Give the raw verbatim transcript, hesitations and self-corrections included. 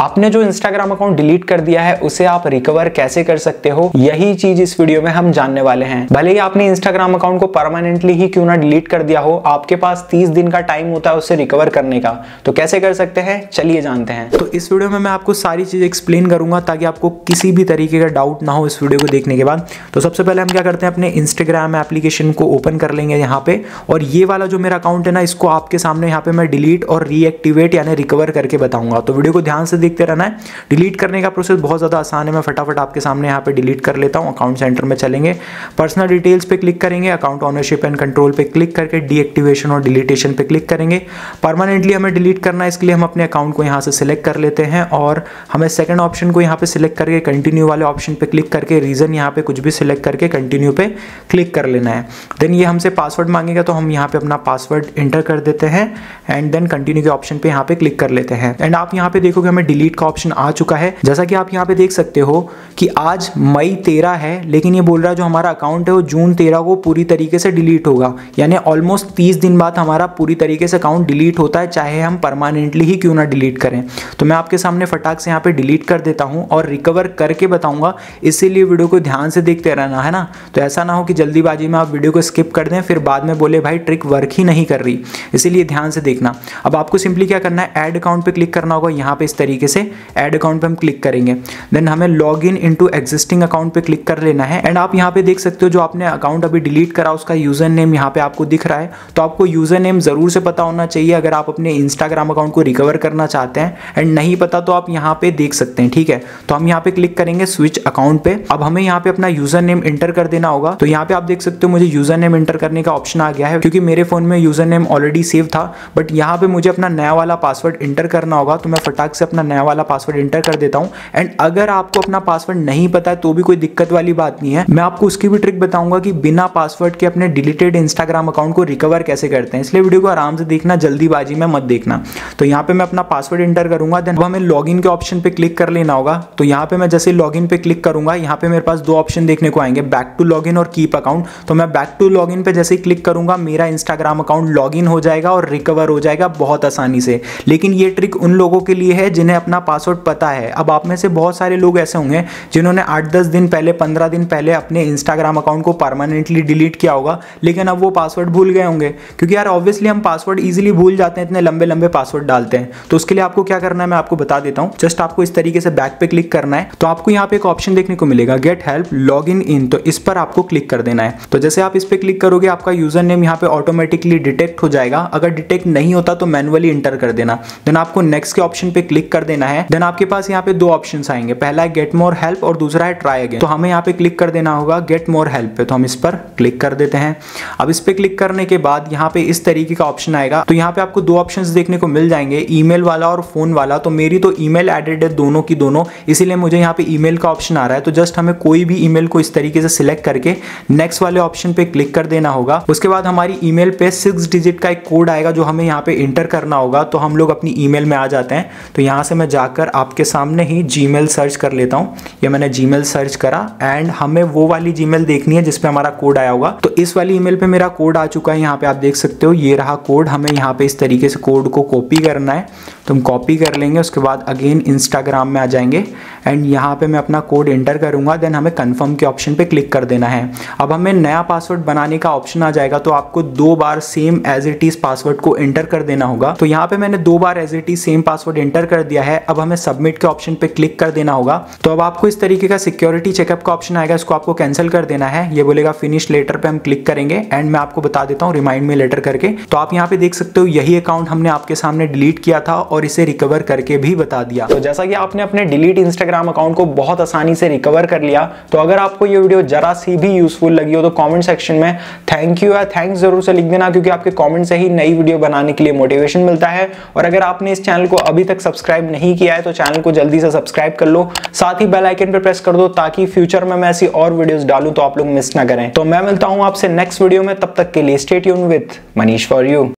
आपने जो Instagram account delete कर दिया है उसे आप रिकवर कैसे कर सकते हो, यही चीज इस वीडियो में हम जानने वाले हैं। भले ही आपने इंस्टाग्राम अकाउंट को परमानेंटली ही क्यों ना डिलीट कर दिया हो, आपके पास तीस दिन का टाइम होता है उसे रिकवर करने का। तो कैसे कर सकते हैं, चलिए जानते हैं। तो इस वीडियो में मैं आपको सारी चीज एक्सप्लेन करूंगा ताकि आपको किसी भी तरीके का डाउट ना हो इस वीडियो को देखने के बाद। तो सबसे पहले हम क्या करते हैं, अपने इंस्टाग्राम एप्लीकेशन को ओपन कर लेंगे यहाँ पे, और ये वाला जो मेरा अकाउंट है ना, इसको आपके सामने यहाँ पे मैं डिलीट और रीएक्टिवेट यानी रिकवर करके बताऊंगा। तो वीडियो को ध्यान से देखते रहना है। डिलीट करने का प्रोसेस बहुत ज्यादा आसान है, मैं फटाफट आपके सामने यहाँ पे डिलीट कर लेता हूँ। अकाउंट सेंटर में चलेंगे, पर्सनल डिटेल्स पे क्लिक करेंगे, अकाउंट ओनरशिप एंड कंट्रोल पे क्लिक करके डीएक्टिवेशन और डिलीटेशन पे क्लिक करेंगे। परमानेंटली हमें डिलीट करना है, इसके लिए हम अपने अकाउंट को यहाँ से सिलेक्ट कर लेते हैं और हमें सेकंड ऑप्शन को यहाँ पे सिलेक्ट करके कंटिन्यू वाले ऑप्शन पे क्लिक करके रीजन यहाँ पे कुछ भी सिलेक्ट करके कंटिन्यू पे क्लिक कर लेना है। देन ये हमसे पासवर्ड मांगेगा, तो हम यहाँ पे अपना पासवर्ड इंटर कर देते हैं एंड देन कंटिन्यू के ऑप्शन पे यहाँ पे क्लिक कर लेते हैं। एंड आप यहाँ पे देखोगे हमें डिलीट का ऑप्शन आ चुका है। जैसा कि आप यहाँ पे देख सकते हो कि आज मई तेरह है, लेकिन ये बोल रहा है जो हमारा अकाउंट है वो जून तेरह को पूरी तरीके से डिलीट होगा, यानी ऑलमोस्ट तीस दिन बाद हमारा पूरी तरीके से अकाउंट डिलीट होता है, चाहे हम परमानेंटली ही क्यों ना डिलीट करें। तो मैं आपके सामने फटाक से यहाँ पे डिलीट कर देता हूँ और रिकवर करके बताऊंगा, इसीलिए वीडियो को ध्यान से देखते रहना है ना। तो ऐसा ना हो कि जल्दीबाजी में आप वीडियो को स्किप कर दें फिर बाद में बोले भाई ट्रिक वर्क ही नहीं कर रही, इसीलिए ध्यान से देखना। अब आपको सिंपली क्या करना है, ऐड अकाउंट पे क्लिक करना होगा। यहाँ पे इस तरीके से ऐड अकाउंट पे हम क्लिक करेंगे, देन हमें log in into existing account पे क्लिक कर लेना है। एंड आप यहाँ पे देख सकते हो जो आपने अकाउंट अभी डिलीट करा उसका यूजर नेम यहाँ पे आपको दिख रहा है। तो आपको यूजर नेम जरूर से पता होना चाहिए अगर आप अपने इंस्टाग्राम अकाउंट को रिकवर करना चाहते हैं। एंड नहीं पता तो आप यहाँ पे देख सकते हैं, ठीक है। तो हम यहाँ पे क्लिक करेंगे स्विच अकाउंट पे। अब हमें यहाँ पे अपना यूजर नेम इंटर कर देना होगा। तो यहाँ पे आप देख सकते हो मुझे यूजर नेम इंटर करने का ऑप्शन आ गया है, क्योंकि मेरे फोन में यूजर नेम ऑलरेडी सेव था, बट यहाँ पे मुझे अपना नया वाला पासवर्ड इंटर करना होगा। तो मैं फटाक से अपना नया वाला पासवर्ड इंटर कर देता हूँ। एंड अगर आपको अपना पासवर्ड नहीं पता है तो भी कोई दिक्कत वाली बात नहीं है, मैं आपको उसकी भी ट्रिक बताऊंगा कि बिना पासवर्ड के अपने डिलीटेड इंस्टाग्राम अकाउंट को रिकवर कैसे करते हैं। इसलिए वीडियो को आराम से देखना, जल्दीबाजी में मत देखना। तो यहाँ पे मैं अपना पासवर्ड इंटर करूंगा, देन हमें लॉगिन के ऑप्शन पे क्लिक कर लेना होगा। तो यहाँ पे मैं जैसे लॉगिन पे क्लिक करूंगा, यहाँ पे मेरे पास दो ऑप्शन देखने को आएंगे, बैक टू लॉगिन और कीप अकाउंट। तो मैं बैक टू लॉगिन पे जैसे ही क्लिक करूंगा मेरा इंस्टाग्राम अकाउंट लॉगिन हो जाएगा और रिकवर हो जाएगा बहुत आसानी से। लेकिन ये ट्रिक उन लोगों के लिए है जिन्हें अपना पासवर्ड पता है। अब आप में से बहुत सारे लोग ऐसे होंगे जिन्होंने आठ दस दिन पहले, पंद्रह दिन पहले अपने इंस्टाग्राम अकाउंट को परमानेंटली डिलीट किया होगा, लेकिन अब वो पासवर्ड भूल गए होंगे, क्योंकि यार ऑब्वियसली हम पासवर्ड इजीली भूल जाते हैं, इतने लंबे लंबे पासवर्ड डालते हैं। तो उसके लिए आपको क्या करना है मैं आपको बता देता हूं। जस्ट आपको इस तरीके से बैक पे क्लिक करना है। तो आपको यहाँ पे एक ऑप्शन देखने को मिलेगा get help log in in, तो इस पर आपको क्लिक कर देना है। तो जैसे आप इस पे क्लिक करोगे आपका यूजर नेम यहाँ पे ऑटोमेटिकली डिटेक्ट हो जाएगा। अगर डिटेक्ट नहीं होता तो मैनुअली इंटर कर देना। देन आपको नेक्स्ट के ऑप्शन पे क्लिक कर देना है। देन आपके पास यहाँ पे दो ऑप्शन आएंगे, पहला है गेट मोर हेल्प और दूसरा है ट्राई अगेन। तो हमें यहाँ पे क्लिक कर देना होगा गेट मोर हेल्प पे, तो हम इस पर क्लिक कर देते हैं। अब इस पे क्लिक करने के बाद यहाँ पे इस तरीके का ऑप्शन आएगा। तो यहाँ पे आपको दो ऑप्शंस देखने को मिल जाएंगे, ईमेल वाला और फोन वाला। तो मेरी तो ईमेल एडेड है दोनों की दोनों, इसीलिए मुझे यहाँ पे ईमेल का ऑप्शन आ रहा है। तो जस्ट हमें कोई भी ईमेल को इस तरीके से सिलेक्ट करके नेक्स्ट वाले ऑप्शन पे क्लिक कर देना होगा। उसके बाद हमारी ईमेल पे सिक्स डिजिट का एक कोड आएगा जो हमें यहाँ पे इंटर करना होगा। तो हम लोग अपनी ईमेल में आ जाते हैं। तो यहाँ से मैं जाकर आपके सामने ही जीमेल सर्च कर लेता हूँ। ये मैंने जीमेल सर्च करा एंड हमें वो वाली जीमेल देखनी है जिसपे हमारा कोड आया होगा। तो इस वाली ईमेल पे मेरा कोड आ चुका है, यहाँ पे आप देख सकते हो ये रहा कोड। हमें यहाँ पे इस तरीके से कोड को कॉपी करना है, तो हम कॉपी कर लेंगे। उसके बाद अगेन इंस्टाग्राम में आ जाएंगे एंड यहाँ पे मैं अपना कोड एंटर करूंगा। देन हमें कंफर्म के ऑप्शन पे क्लिक कर देना है। अब हमें नया पासवर्ड बनाने का ऑप्शन आ जाएगा। तो आपको दो बार same as it is password को एंटर कर देना होगा। तो यहाँ पे मैंने दो बार as it is same password enter कर दिया है। अब हमें सबमिट के ऑप्शन पे क्लिक कर देना होगा। तो अब आपको इस तरीके का सिक्योरिटी चेकअप का ऑप्शन आएगा, इसको आपको कैंसिल कर देना है। ये बोलेगा फिनिश लेटर पे हम क्लिक करेंगे एंड मैं आपको बता देता हूँ रिमाइंड मी लेटर करके। तो आप यहाँ पे देख सकते हो यही अकाउंट हमने आपके सामने डिलीट किया था और इसे रिकवर करके भी बता दिया। तो जैसा कि आपने अपने डिलीट इंस्टाग्राम अकाउंट को बहुत आसानी से रिकवर कर लिया, तो अगर आपको ये वीडियो जरा सी भी यूजफुल लगी हो तो कमेंट सेक्शन में थैंक यू या थैंक्स जरूर से लिख देना, क्योंकि आपके कमेंट से ही नई वीडियो बनाने के लिए मोटिवेशन मिलता है। और अगर आपने इस चैनल को अभी तक सब्सक्राइब नहीं किया है तो चैनल को जल्दी से सब्सक्राइब कर लो, साथ ही बेल आइकन पर प्रेस कर दो ताकि फ्यूचर में मैं ऐसी और वीडियोस डालूं तो आप लोग मिस ना करें। तो मैं मिलता हूं आपसे नेक्स्ट वीडियो में, तब तक के लिए stay tuned with Manish for you.